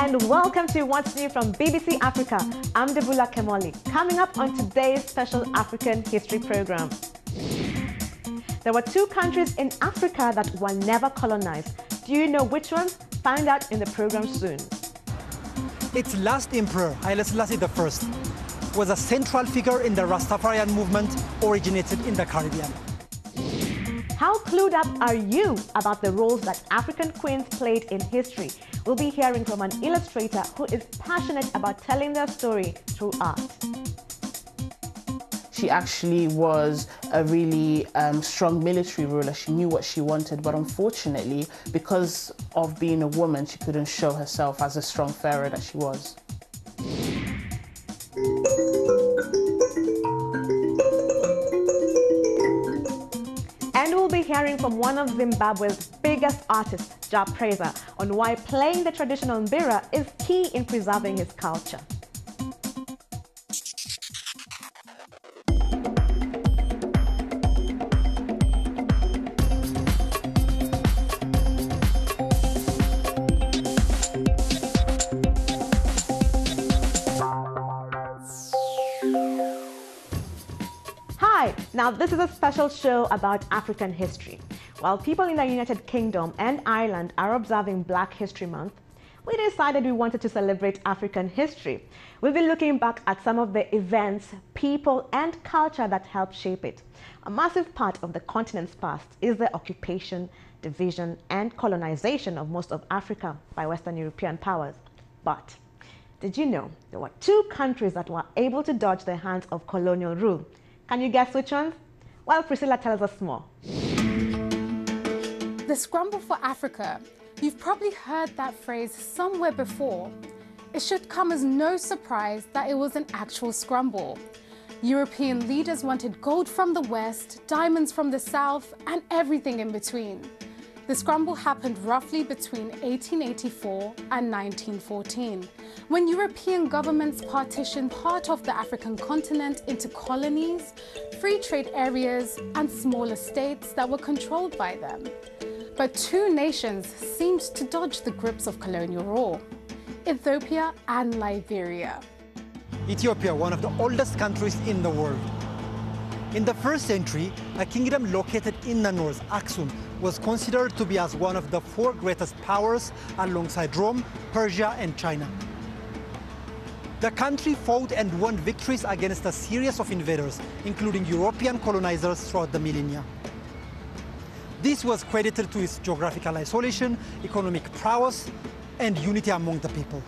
and welcome to What's New from BBC Africa. I'm Debula Kemoli. Coming up on today's special African history program. There were two countries in Africa that were never colonized. Do you know which ones? Find out in the program soon. Its last emperor, Haile Selassie I, was a central figure in the Rastafarian movement originated in the Caribbean. How clued up are you about the roles that African queens played in history? We'll be hearing from an illustrator who is passionate about telling their story through art. She actually was a really strong military ruler. She knew what she wanted, but unfortunately, because of being a woman, she couldn't show herself as a strong pharaoh that she was. And we'll be hearing from one of Zimbabwe's biggest artists, Jah Prayzah, on why playing the traditional mbira is key in preserving his culture. Hi, now this is a special show about African history. While people in the United Kingdom and Ireland are observing Black History Month, we decided we wanted to celebrate African history. We'll be looking back at some of the events, people, and culture that helped shape it. A massive part of the continent's past is the occupation, division, and colonization of most of Africa by Western European powers. But did you know there were two countries that were able to dodge the hands of colonial rule? Can you guess which ones? Well, Priscilla tells us more. The scramble for Africa. You've probably heard that phrase somewhere before. It should come as no surprise that it was an actual scramble. European leaders wanted gold from the west, diamonds from the south, and everything in between. The scramble happened roughly between 1884 and 1914, when European governments partitioned part of the African continent into colonies, free trade areas, and smaller states that were controlled by them. But two nations seemed to dodge the grips of colonial rule: Ethiopia and Liberia. Ethiopia, one of the oldest countries in the world. In the 1st century, a kingdom located in the north, Aksum, was considered to be as one of the 4 greatest powers alongside Rome, Persia, and China. The country fought and won victories against a series of invaders, including European colonizers throughout the millennia. This was credited to its geographical isolation, economic prowess, and unity among the people.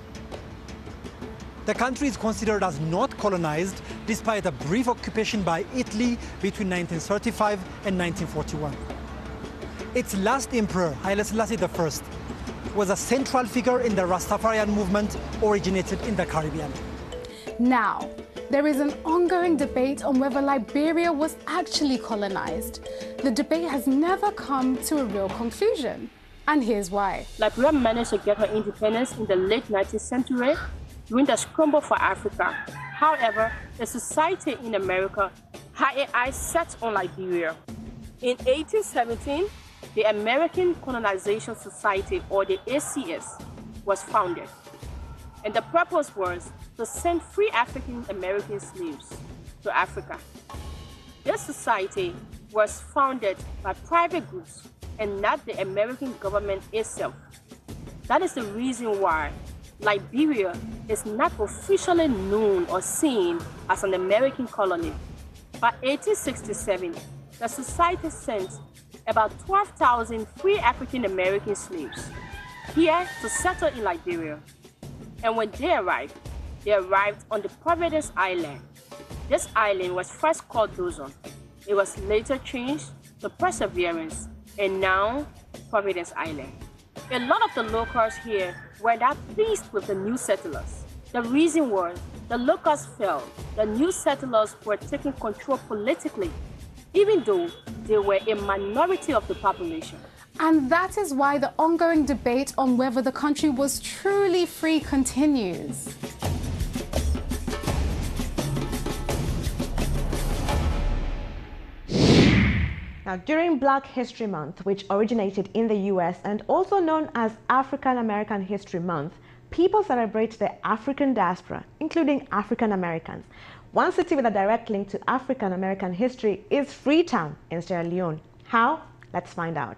The country is considered as not colonized, despite a brief occupation by Italy between 1935 and 1941. Its last emperor, Haile Selassie I, was a central figure in the Rastafarian movement originated in the Caribbean. Now, there is an ongoing debate on whether Liberia was actually colonized. The debate has never come to a real conclusion, and here's why. Liberia managed to get her independence in the late 19th century during the scramble for Africa. However, the society in America had its eyes set on Liberia. In 1817, the American Colonization Society, or the ACS, was founded. And the purpose was to send free African American slaves to Africa. This society was founded by private groups and not the American government itself. That is the reason why Liberia is not officially known or seen as an American colony. By 1867, the society sent about 12,000 free African American slaves here to settle in Liberia. And when they arrived on the Providence Island. This island was first called Dawson. It was later changed to Perseverance, and now Providence Island. A lot of the locals here were not pleased with the new settlers. The reason was the locals felt the new settlers were taking control politically, even though they were a minority of the population. And that is why the ongoing debate on whether the country was truly free continues. Now, during Black History Month, which originated in the US and also known as African American History Month, people celebrate the African diaspora, including African Americans. One city with a direct link to African American history is Freetown in Sierra Leone. How? Let's find out.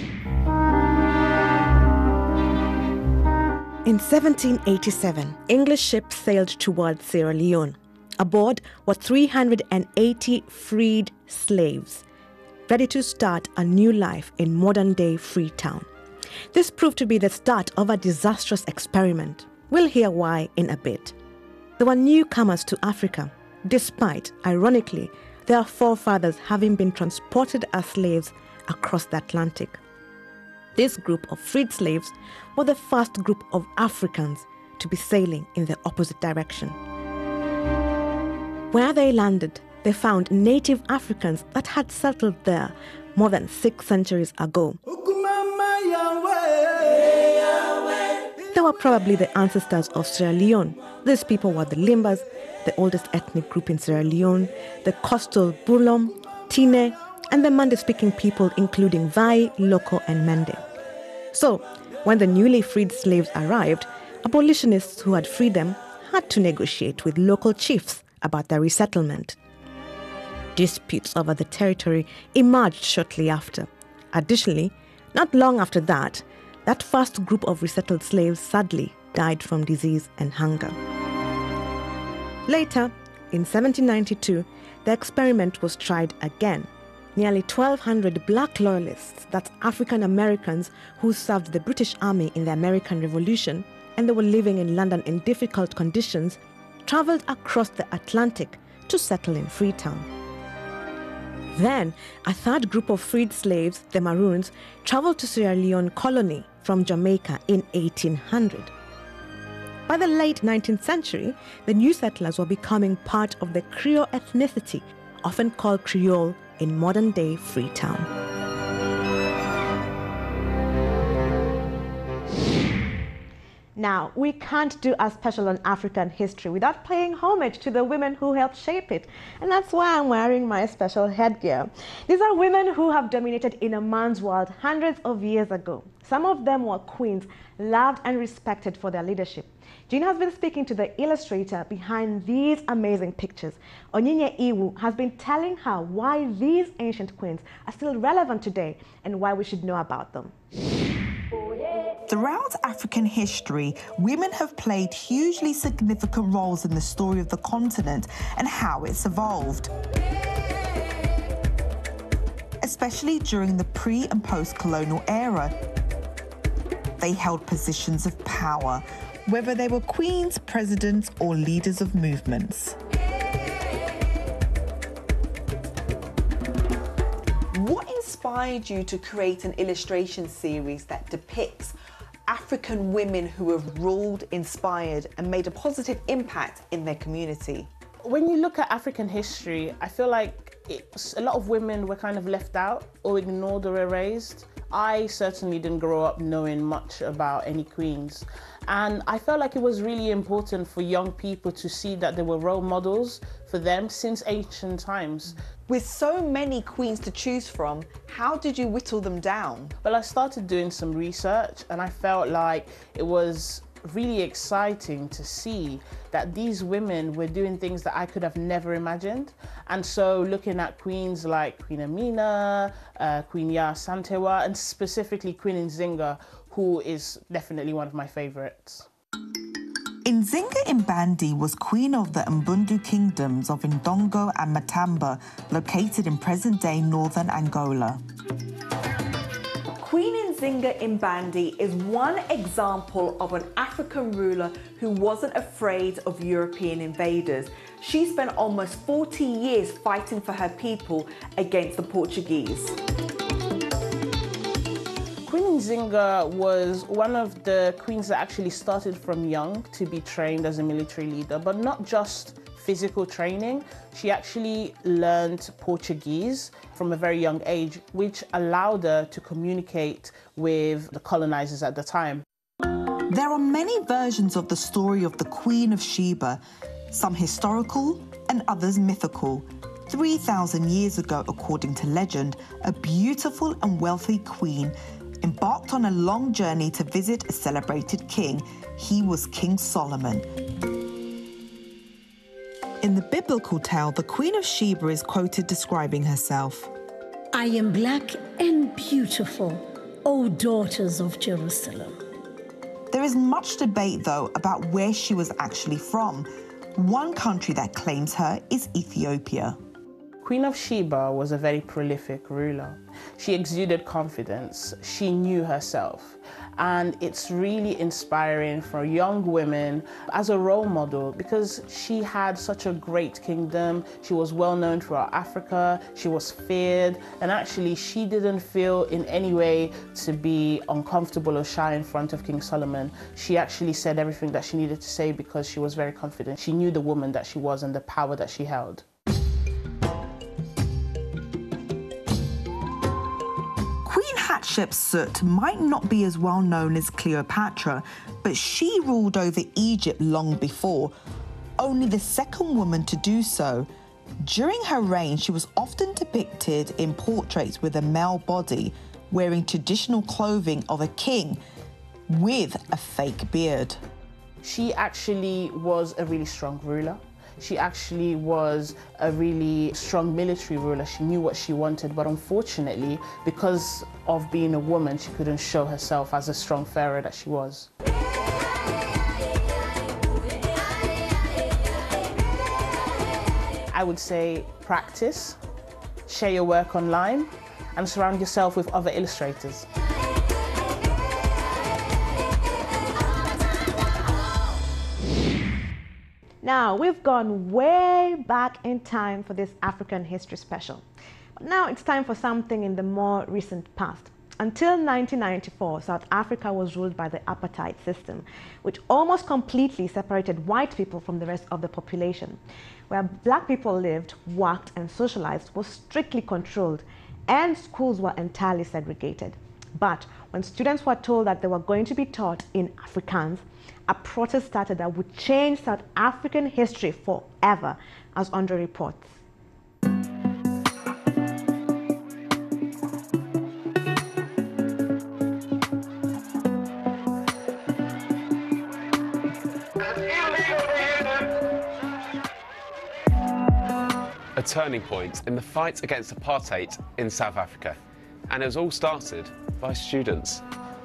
In 1787, English ships sailed towards Sierra Leone. Aboard were 380 freed slaves, ready to start a new life in modern-day Freetown. This proved to be the start of a disastrous experiment. We'll hear why in a bit. There were newcomers to Africa, despite, ironically, their forefathers having been transported as slaves across the Atlantic. This group of freed slaves were the first group of Africans to be sailing in the opposite direction. Where they landed, they found native Africans that had settled there more than 6 centuries ago. They were probably the ancestors of Sierra Leone. These people were the Limbas, the oldest ethnic group in Sierra Leone, the coastal Burlom, Tine, and the Mande-speaking people including Vai, Loko, and Mende. So, when the newly freed slaves arrived, abolitionists who had freed them had to negotiate with local chiefs about their resettlement. Disputes over the territory emerged shortly after. Additionally, not long after that, that first group of resettled slaves sadly died from disease and hunger. Later, in 1792, the experiment was tried again. Nearly 1,200 black loyalists, that's African Americans who served the British Army in the American Revolution, and they were living in London in difficult conditions, traveled across the Atlantic to settle in Freetown. Then, a third group of freed slaves, the Maroons, traveled to Sierra Leone colony from Jamaica in 1800. By the late 19th century, the new settlers were becoming part of the Creole ethnicity, often called Creole in modern-day Freetown. Now, we can't do a special on African history without paying homage to the women who helped shape it. And that's why I'm wearing my special headgear. These are women who have dominated in a man's world hundreds of years ago. Some of them were queens, loved and respected for their leadership. Jean has been speaking to the illustrator behind these amazing pictures. Onyinye Iwu has been telling her why these ancient queens are still relevant today and why we should know about them. Throughout African history, women have played hugely significant roles in the story of the continent and how it's evolved. Especially during the pre- and post-colonial era, they held positions of power, whether they were queens, presidents, or leaders of movements. What inspired you to create an illustration series that depicts African women who have ruled, inspired, and made a positive impact in their community? When you look at African history, I feel like a lot of women were kind of left out or ignored or erased. I certainly didn't grow up knowing much about any queens. And I felt like it was really important for young people to see that there were role models for them since ancient times. With so many queens to choose from, how did you whittle them down? Well, I started doing some research and I felt like it was really exciting to see that these women were doing things that I could have never imagined. And so looking at queens like Queen Amina, Queen Yaa Asantewaa, and specifically Queen Nzinga, who is definitely one of my favorites. Nzinga Mbandi was queen of the Mbundu kingdoms of Ndongo and Matamba, located in present-day northern Angola. Queen Nzinga Mbandi is one example of an African ruler who wasn't afraid of European invaders. She spent almost 40 years fighting for her people against the Portuguese. Queen Nzinga was one of the queens that actually started from young to be trained as a military leader, but not just physical training. She actually learned Portuguese from a very young age, which allowed her to communicate with the colonizers at the time. There are many versions of the story of the Queen of Sheba, some historical and others mythical. 3,000 years ago, according to legend, a beautiful and wealthy queen embarked on a long journey to visit a celebrated king. He was King Solomon. In the biblical tale, the Queen of Sheba is quoted describing herself. I am black and beautiful, O daughters of Jerusalem. There is much debate, though, about where she was actually from. One country that claims her is Ethiopia. Queen of Sheba was a very prolific ruler. She exuded confidence. She knew herself. And it's really inspiring for young women as a role model because she had such a great kingdom. She was well known throughout Africa. She was feared. And actually, she didn't feel in any way to be uncomfortable or shy in front of King Solomon. She actually said everything that she needed to say because she was very confident. She knew the woman that she was and the power that she held. Hatshepsut might not be as well known as Cleopatra, but she ruled over Egypt long before, only the second woman to do so. During her reign, she was often depicted in portraits with a male body, wearing traditional clothing of a king with a fake beard. She actually was a really strong ruler. She actually was a really strong military ruler. She knew what she wanted, but unfortunately, because of being a woman, she couldn't show herself as a strong pharaoh that she was. I would say practice, share your work online, and surround yourself with other illustrators. Now, we've gone way back in time for this African History Special. But now it's time for something in the more recent past. Until 1994, South Africa was ruled by the apartheid system, which almost completely separated white people from the rest of the population. Where black people lived, worked, and socialized was strictly controlled, and schools were entirely segregated. But when students were told that they were going to be taught in Afrikaans, a protest started that would change South African history forever, as Andre reports. A turning point in the fight against apartheid in South Africa, and it was all started by students.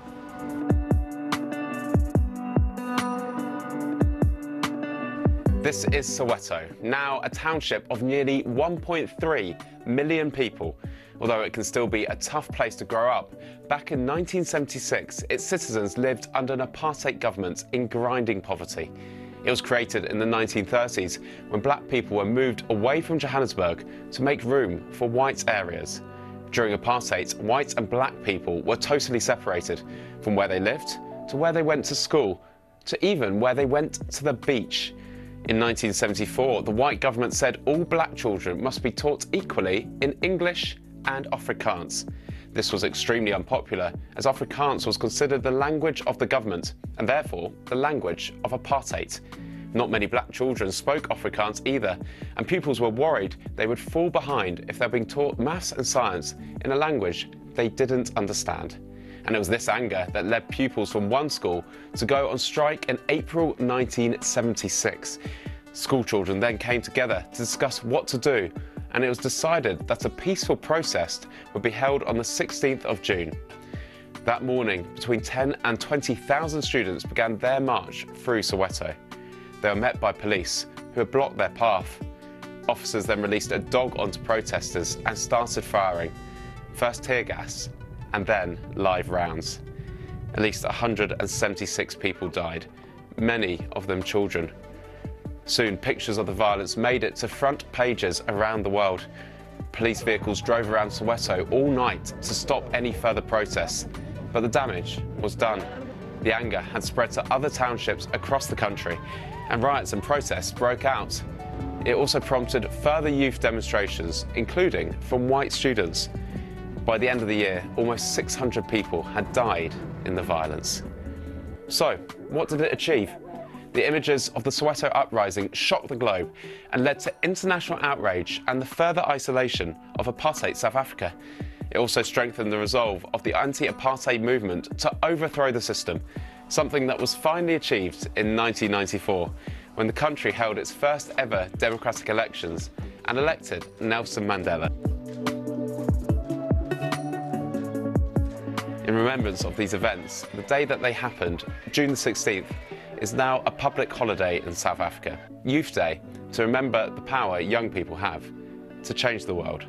This is Soweto, now a township of nearly 1.3 million people. Although it can still be a tough place to grow up, back in 1976, its citizens lived under an apartheid government in grinding poverty. It was created in the 1930s when black people were moved away from Johannesburg to make room for white areas. During apartheid, white and black people were totally separated, from where they lived to where they went to school, to even where they went to the beach. In 1974, the white government said all black children must be taught equally in English and Afrikaans. This was extremely unpopular, as Afrikaans was considered the language of the government, and therefore the language of apartheid. Not many black children spoke Afrikaans either, and pupils were worried they would fall behind if they were being taught maths and science in a language they didn't understand. And it was this anger that led pupils from one school to go on strike in April 1976. School children then came together to discuss what to do, and it was decided that a peaceful protest would be held on the 16th of June. That morning, between 10 and 20,000 students began their march through Soweto. They were met by police, who had blocked their path. Officers then released a dog onto protesters and started firing, first tear gas, and then live rounds. At least 176 people died, many of them children. Soon, pictures of the violence made it to front pages around the world. Police vehicles drove around Soweto all night to stop any further protests, but the damage was done. The anger had spread to other townships across the country, and riots and protests broke out. It also prompted further youth demonstrations, including from white students. By the end of the year, almost 600 people had died in the violence. So, what did it achieve? The images of the Soweto uprising shocked the globe and led to international outrage and the further isolation of apartheid South Africa. It also strengthened the resolve of the anti-apartheid movement to overthrow the system, something that was finally achieved in 1994, when the country held its first ever democratic elections and elected Nelson Mandela. In remembrance of these events, the day that they happened, June the 16th, is now a public holiday in South Africa, Youth Day, to remember the power young people have to change the world.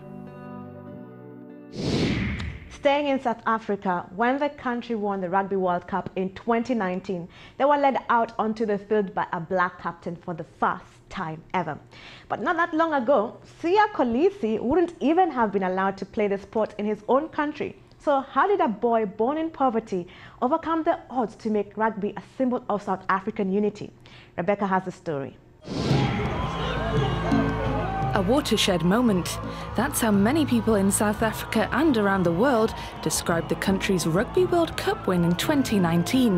Staying in South Africa, when the country won the Rugby World Cup in 2019, they were led out onto the field by a black captain for the first time ever. But not that long ago, Siya Kolisi wouldn't even have been allowed to play the sport in his own country. So how did a boy born in poverty overcome the odds to make rugby a symbol of South African unity? Rebecca has the story. A watershed moment. That's how many people in South Africa and around the world described the country's Rugby World Cup win in 2019.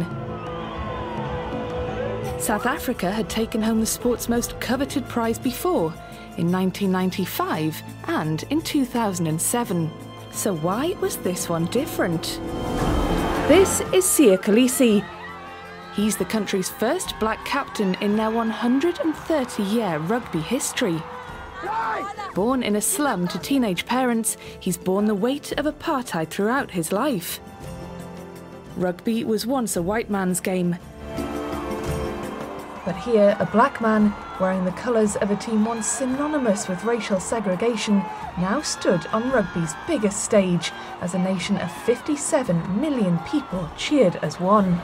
South Africa had taken home the sport's most coveted prize before, in 1995 and in 2007. So why was this one different? This is Siya Kolisi. He's the country's first black captain in their 130-year rugby history. Born in a slum to teenage parents, he's borne the weight of apartheid throughout his life. Rugby was once a white man's game. But here, a black man, wearing the colours of a team once synonymous with racial segregation, now stood on rugby's biggest stage as a nation of 57 million people cheered as one.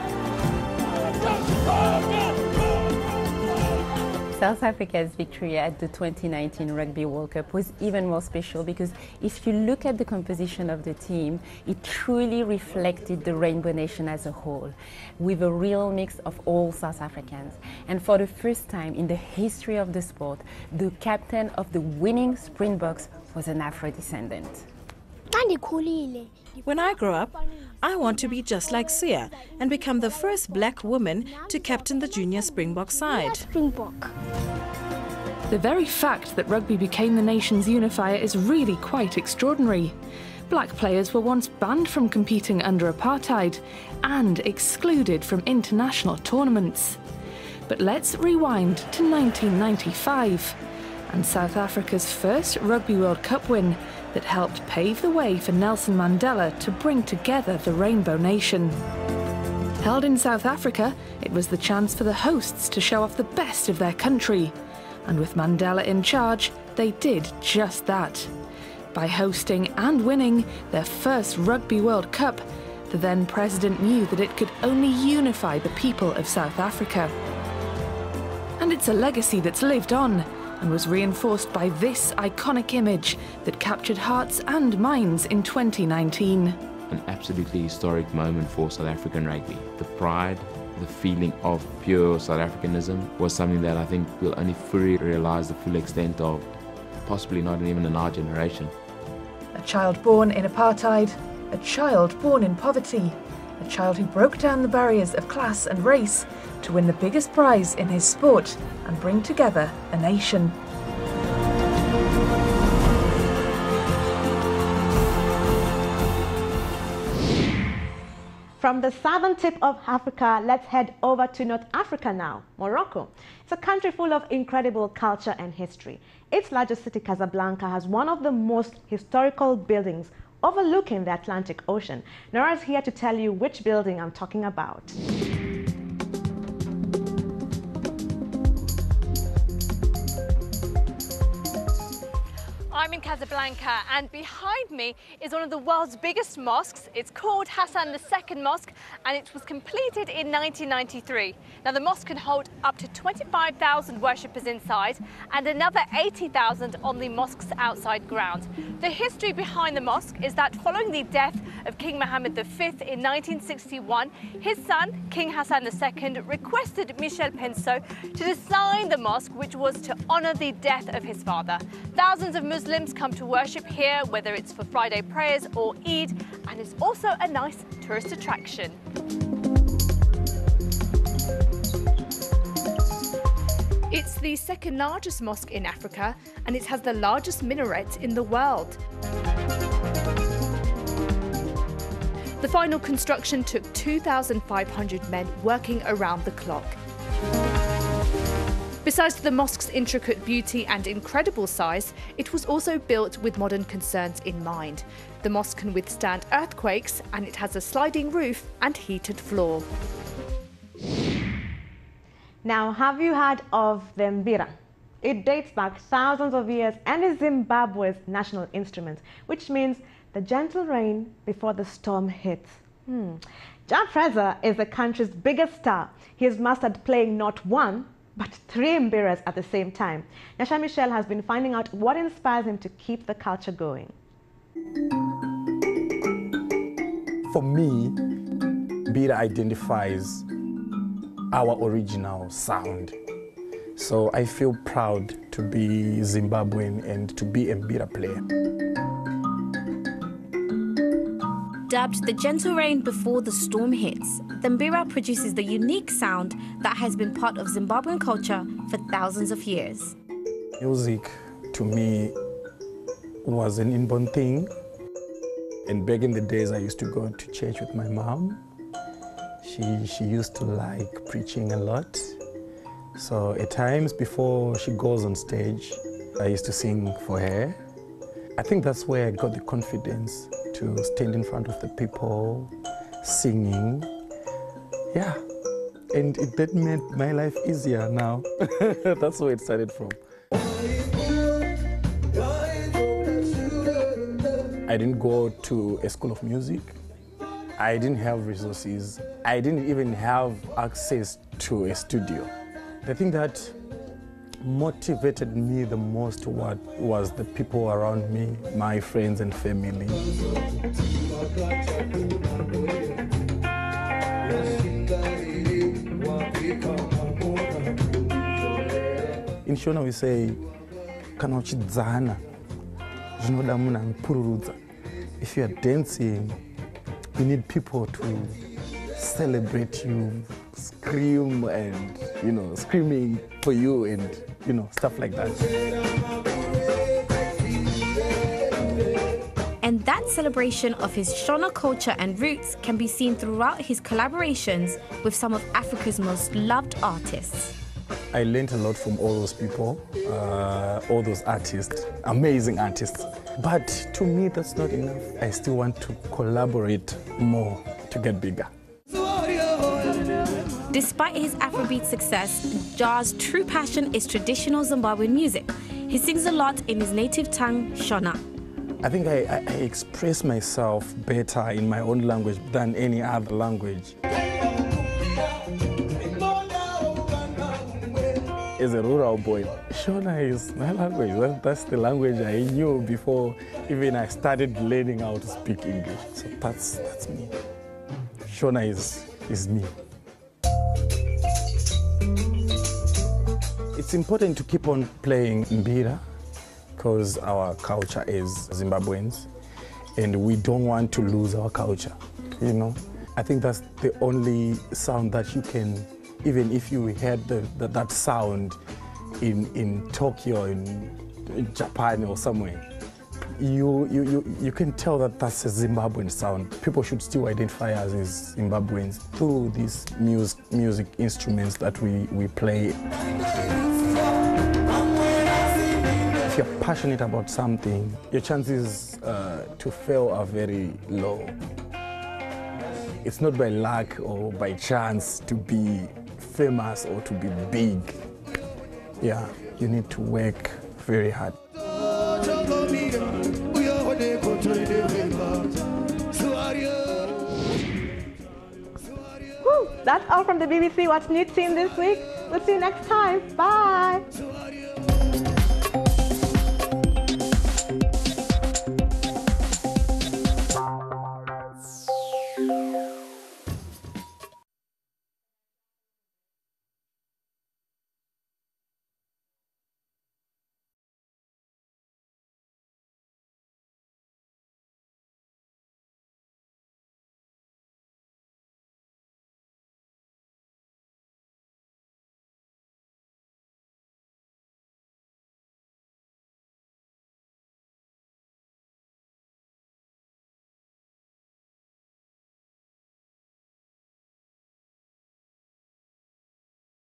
South Africa's victory at the 2019 Rugby World Cup was even more special because if you look at the composition of the team, it truly reflected the Rainbow Nation as a whole, with a real mix of all South Africans. And for the first time in the history of the sport, the captain of the winning Springboks was an Afro-descendant. When I grow up, I want to be just like Siya and become the first black woman to captain the junior Springbok side. The very fact that rugby became the nation's unifier is really quite extraordinary. Black players were once banned from competing under apartheid and excluded from international tournaments. But let's rewind to 1995 and South Africa's first Rugby World Cup win that helped pave the way for Nelson Mandela to bring together the Rainbow Nation. Held in South Africa, it was the chance for the hosts to show off the best of their country. And with Mandela in charge, they did just that. By hosting and winning their first Rugby World Cup, the then president knew that it could only unify the people of South Africa. And it's a legacy that's lived on and was reinforced by this iconic image that captured hearts and minds in 2019. An absolutely historic moment for South African rugby. The pride, the feeling of pure South Africanism was something that I think we'll only fully realise the full extent of, possibly not even in our generation. A child born in apartheid, a child born in poverty, a child who broke down the barriers of class and race to win the biggest prize in his sport and bring together a nation. From the southern tip of Africa, let's head over to North Africa now, Morocco. It's a country full of incredible culture and history. Its largest city, Casablanca, has one of the most historical buildings overlooking the Atlantic Ocean. Nora's here to tell you which building I'm talking about. I'm in Casablanca, and behind me is one of the world's biggest mosques. It's called Hassan II Mosque, and it was completed in 1993. Now, the mosque can hold up to 25,000 worshippers inside and another 80,000 on the mosque's outside ground. The history behind the mosque is that following the death of King Mohammed V in 1961, his son, King Hassan II, requested Michel Penceau to design the mosque, which was to honor the death of his father. Thousands of Muslims come to worship here, whether it's for Friday prayers or Eid, and it's also a nice tourist attraction. It's the second largest mosque in Africa, and it has the largest minaret in the world. The final construction took 2,500 men working around the clock. Besides the mosque's intricate beauty and incredible size, it was also built with modern concerns in mind. The mosque can withstand earthquakes, and it has a sliding roof and heated floor. Now, have you heard of the mbira? It dates back thousands of years and is Zimbabwe's national instrument, which means the gentle rain before the storm hits. Jah Preza is the country's biggest star. He has mastered playing not one, but 3 mbiras at the same time. Nyasha Michelle has been finding out what inspires him to keep the culture going. For me, mbira identifies our original sound. So I feel proud to be Zimbabwean and to be a mbira player. Dubbed the gentle rain before the storm hits, the mbira produces the unique sound that has been part of Zimbabwean culture for thousands of years. Music, to me, was an inborn thing. And back in the days, I used to go to church with my mom. She used to like preaching a lot. So at times before she goes on stage, I used to sing for her. I think that's where I got the confidence to stand in front of the people, singing. Yeah, and that made my life easier now. That's where it started from. I didn't go to a school of music. I didn't have resources. I didn't even have access to a studio. The thing that motivated me the most was the people around me, my friends and family. In Shona we say, kana uchidzana, zvinoda munhu anopururudza. If you are dancing, you need people to celebrate you, scream and, screaming for you and, stuff like that. And that celebration of his Shona culture and roots can be seen throughout his collaborations with some of Africa's most loved artists. I learned a lot from all those people, all those artists, amazing artists. But to me, that's not enough. I still want to collaborate more to get bigger. Despite his Afrobeat success, Jah's true passion is traditional Zimbabwean music. He sings a lot in his native tongue, Shona. I think I express myself better in my own language than any other language. As a rural boy, Shona is my language. That's the language I knew before even I started learning how to speak English. So that's me. Shona is me. It's important to keep on playing mbira because our culture is Zimbabweans and we don't want to lose our culture, I think that's the only sound that you can, even if you heard that sound in Tokyo, in Japan or somewhere, you can tell that that's a Zimbabwean sound. People should still identify us as Zimbabweans through these music instruments that we play. If you're passionate about something, your chances to fail are very low. It's not by luck or by chance to be famous or to be big. Yeah, you need to work very hard. Woo, that's all from the BBC What's New team this week. We'll see you next time. Bye.